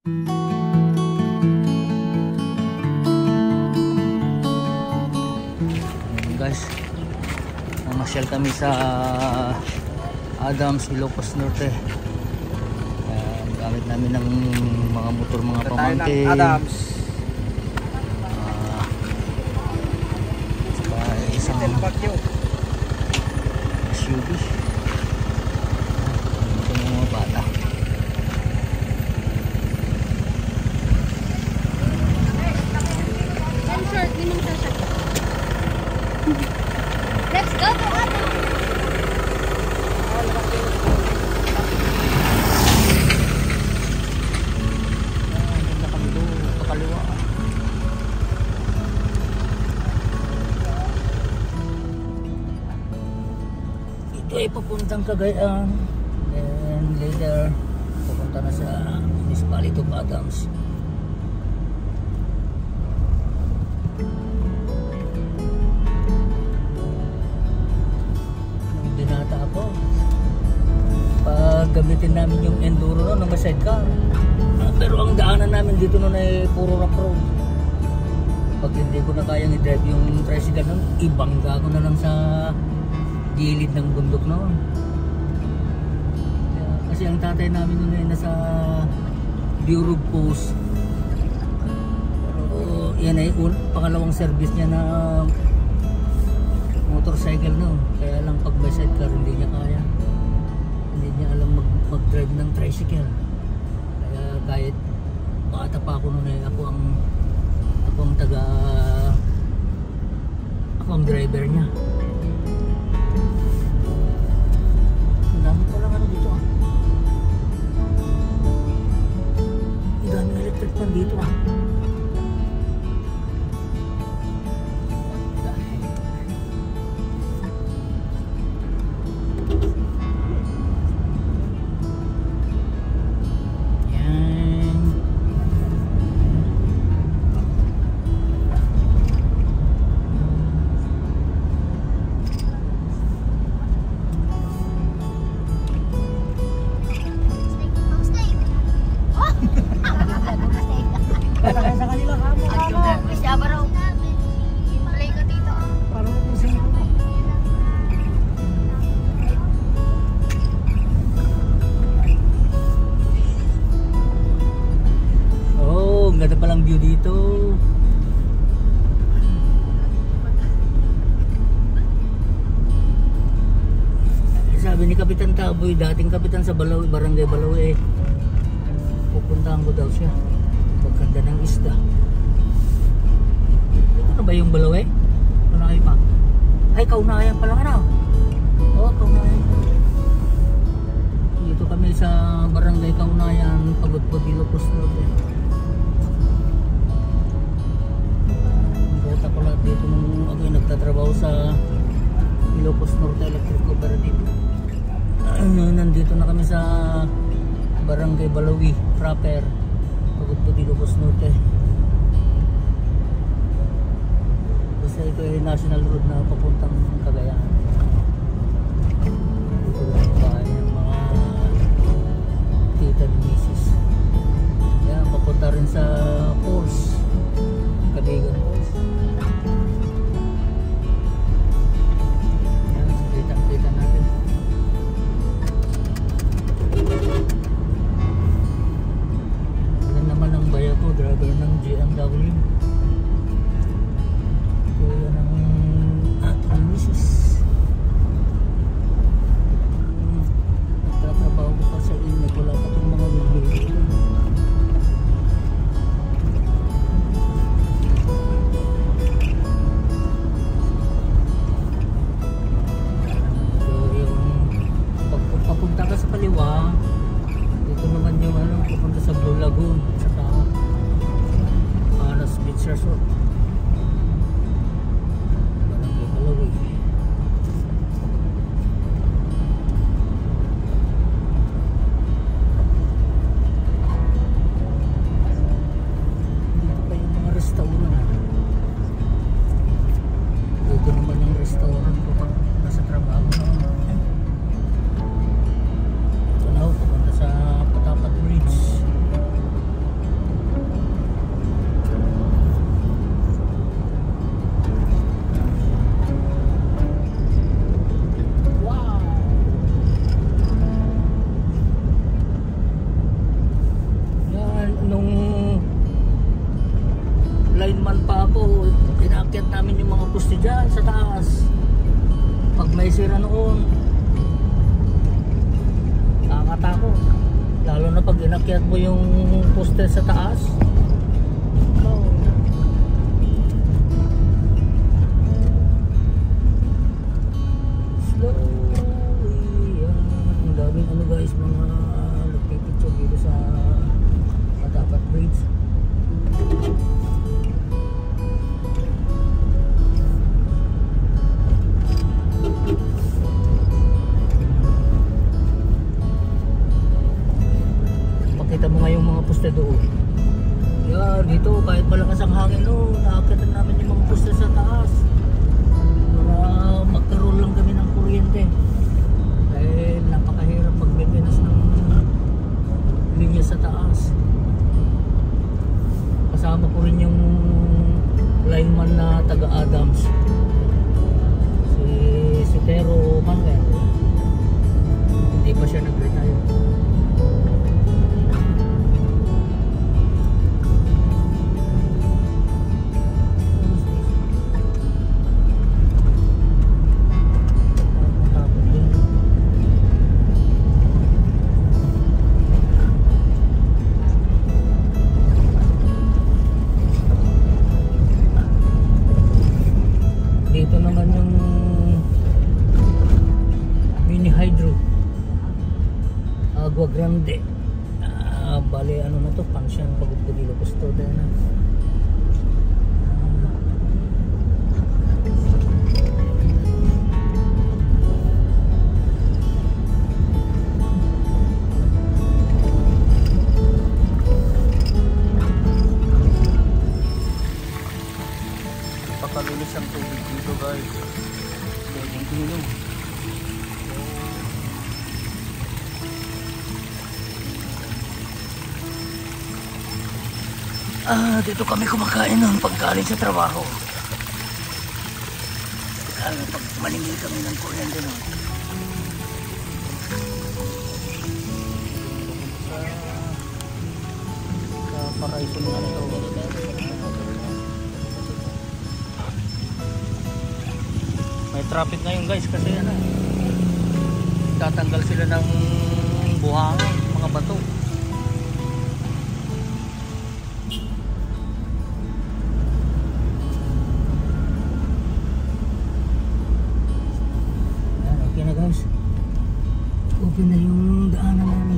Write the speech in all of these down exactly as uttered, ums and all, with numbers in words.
Guys, namasyal kami sa Adams, Ilocos Norte. Ayan, gamit namin ng mga motor, mga pamangkin. Adams. Uh, saka isang S U V. Ito ng mga bata. Let's go to Adams. Ganda kami doon, pakaliwa. Ito ay papuntang Cagayan. And later, papunta na sa Municipality of Adams. Gamitin namin yung enduro no, na sidecar. Uh, pero ang daanan namin dito noon ay puro rock road. Pag hindi ko na kayang i-drive yung tricycle noon, ibangga ko na lang sa gilid ng bundok noon. Kaya, kasi ang tatay namin noon ay nasa Bureau Post. Pero yan ay un, pangalawang service niya na motorcycle no. Kaya lang pag may sidecar hindi niya kaya. Hindi niya alam mag, mag-drive ng tricycle. Kaya kahit bata pa ako noon eh, ako ang ako ang taga ako ang driver niya. Ang dami pa lang ano dito ah. Ang daming electric pan dito ah. Ganda palang view dito. Sabi ni Kapitan Taboy, dating kapitan sa Balawi, Barangay Balawi, eh, pupuntahan ko daw siya pagkanda ng isda. Ito na ba yung Balawi? Kaunayan pa. Ay, Kaunayan pala ano? Oo, Kaunayan. Dito kami sa Barangay Kaunayan, Pagod-Pod, Ilocos Norte. Dito nung ako yung nagtatrabaho sa Ilocos Norte Electric Cooperative. Uh, nandito na kami sa Barangay Balawi proper, Pagod-Pod, Ilocos Norte. Basta ito ay national road na papuntang Cagayan. Dito na yung bahay ng mga tita ni misis. Yan, papunta rin sa Falls, Cagayan Falls. Kita natin. Yan naman ang baya ko, driver ng G M W. Kuya ng ating misis. Nagtatrabaho ko pa sa inyo, wala pa itong mga bibili. Dito naman yung ano, pupunta sa Blue Lagoon saka Panos Beach Resort, Barangay Balawi. Dito pa yung mga restaurant. Dito naman yung restaurant ko pag nasa trabaho na. Ito na ako, pupunta sa Patapat Bridge. dyan sa taas. Pag may sira noon, nakakatakot. Lalo na pag inakyat mo yung poste sa taas. Oh. Slowly yan. Ang daming ano guys, mga nagpipicture dito sa Matapat Bridge. Pakita mo nga yung mga poste doon. Yan, dito kahit malakas ang hangin no, nakakita namin yung mga poste sa taas para magkaroon lang kami ng kuryente. Dahil napakahirap mag-maintenance ng linya sa taas. Kasama ko rin yung lineman na taga Adams, si si Tero Manuel. Hindi pa siya nag-retire. Dito naman yung mini hydro Agua Grande. Ah, bale ano na to, pansyan Pagod-Pudilo Custodia na. Pakalulis ang tubig dito guys. Pwedeng inom. Ah, dito kami kumakain noon pagkalit sa trabaho. Lalo pag malingil kami ng kuryente noon. Sa sa Paraiso na ito. May traffic ngayon guys kasi ano, tatanggal sila ng buhangin, mga bato. Yan, okay na guys. Open na yung daanan namin.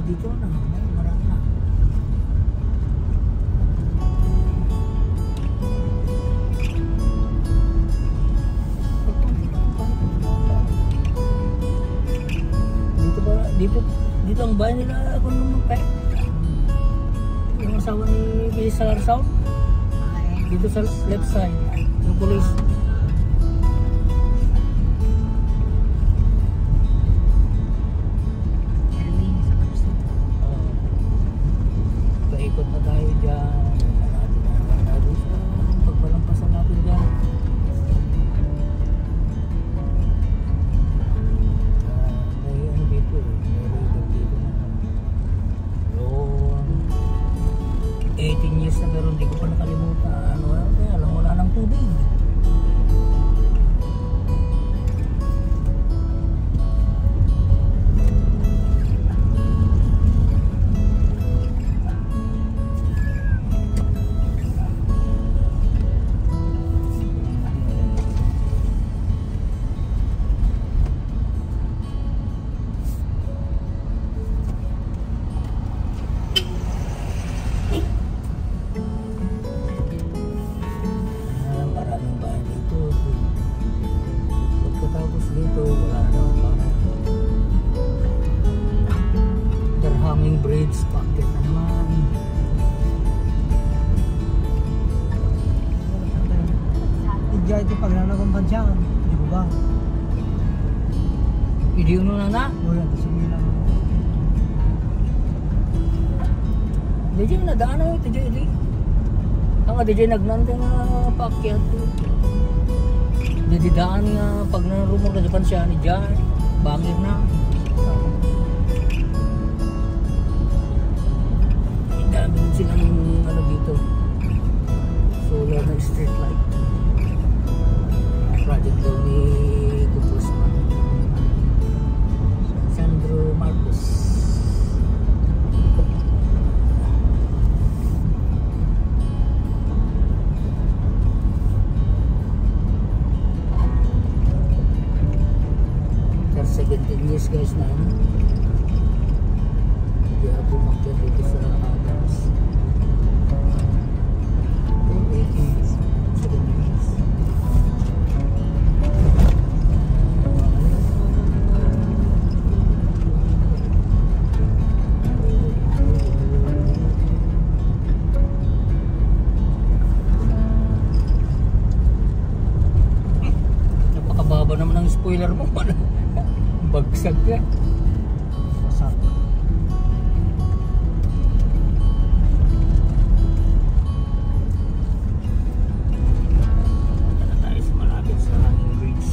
dito na, marami na. Dito ba, dito, dito ang bahay nila ako naman kay. Yung asawa ni Melissa Larsaw. Dito sa left side, yung police. Paikot na tayo dyan. Natin sa pagpalampasan natin dyan. May ano dito eh. May radar dito na. Yun. eighteen years na pero hindi ko pa nakalimutan. Ano, eh, alam mo na ng tubig. Dito wala na They're hanging bridge pocket naman. Iya itu paglalagong bansyang, di ba ba? Hindi yun na na? Wala ito sumilang. D J na daan na ito D J. Ang D J nagnante nga pakyat. Jadi daan nga pag narumor na Japan siya ni Jan, bangin na. Ang dami din silang ano dito, solar na street light. Project daw ni Congressman Sandro Marcos. seventeen years guys na ano. Hindi ako bumakyan dito sa Adams. eighteen years. seventeen years. Napakababa naman ang spoiler mo. Bagsag ka. Wasak. Punta na tayo sa malapit sa hanging bridge.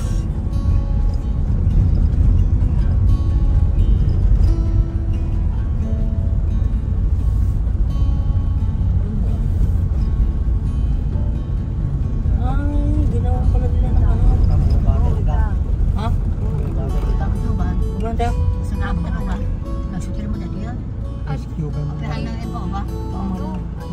Ay, ginawa pala nila ng ano. Ha? Ganda. Sa nabo na ba? Nagsutil mo na diya? Rescue ka mo. Pero na iba ba? Tama.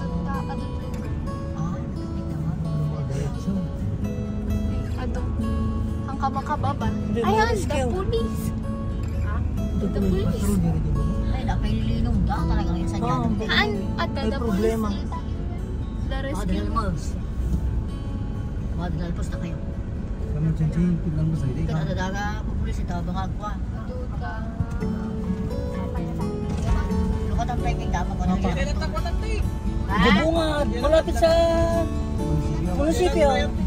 Ah, Diretso. Ato, ang kamakababa. Hindi, Ayan, mga the rescue. police. Ha? The Patro police. diri di ba? ay dapat nililong da talagang yun sa Ah, dyan. An, at the, May the problema. police is the Mga rescue. dinalmals. Mga dinalpos na kayo. Kami cincin tingnan mo sa ide ka. Kaya nadadaga po pulis ito, bangag ko ah. Duta. Lukat ang timing dama ko na dyan. Di bungad. Malapit sa munisipyo.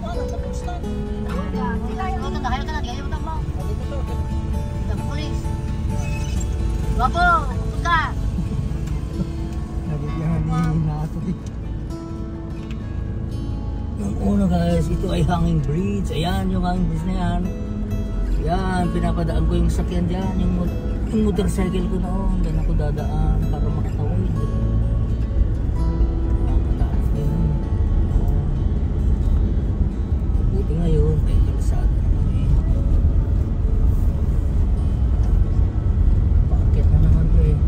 Lukat na kayo ka na, di kayo utang mo. Ito pulis. Wapo, upod ka. Nabigyan ni Nato di. Yung una guys, ito ay hanging bridge. Ayan yung hanging bridge na yan. Yan, pinapadaan ko yung sakyan dyan. Yung, yung motorcycle ko noon. Yan ako dadaan para makatawid. Nakakataas din. Buti ngayon, may kalsada na kami. Paakyat na naman ko eh.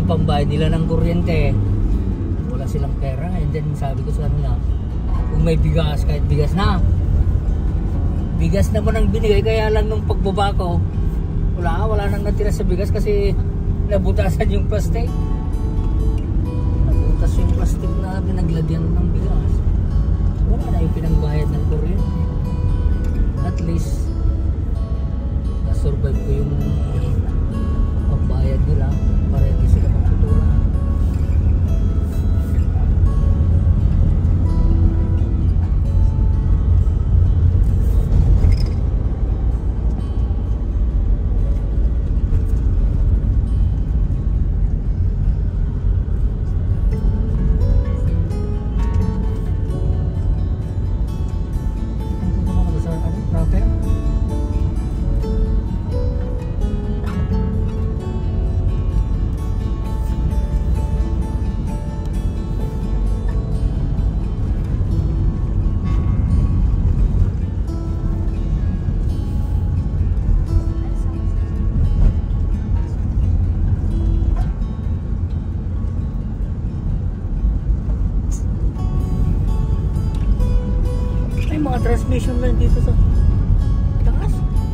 yung pambayad nila ng kuryente. Wala silang pera. And then sabi ko sa kanila, kung may bigas, kahit bigas na. Bigas naman ang binigay, kaya lang nung pagbaba ko, wala, wala nang natira sa bigas kasi nabutasan yung plastic. Nabutas yung plastic na pinaglagyan ng bigas. Wala na yung pinangbayad ng kuryente. At least, na-survive ko yung pambayad nila para hindi sila magtutulan. Transmission line dito sa taas.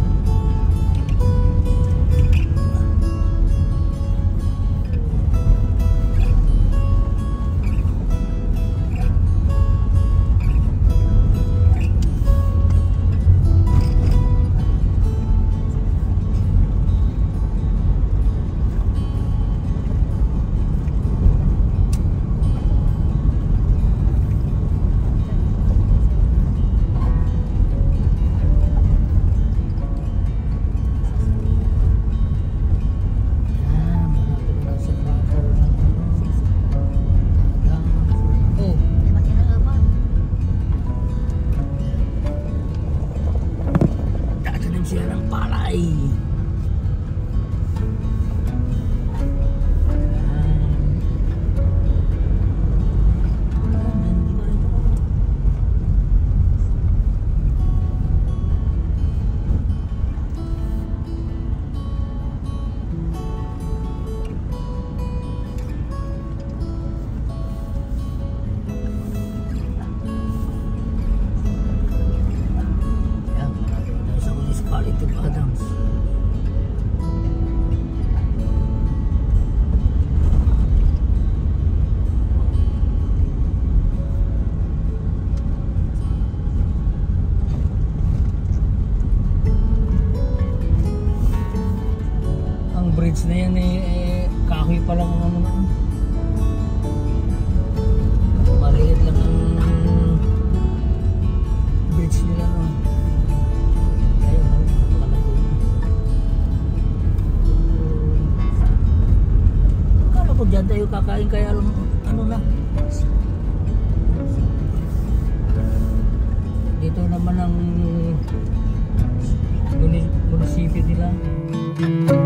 Siya ng palay. Municipality of Adams. Ang bridge na yan eh, eh kahoy pa lang ang ano na. Maliit lang ang bridge nila no. Diyan tayo kakain kaya lang ano na dito naman ang munisipyo nila.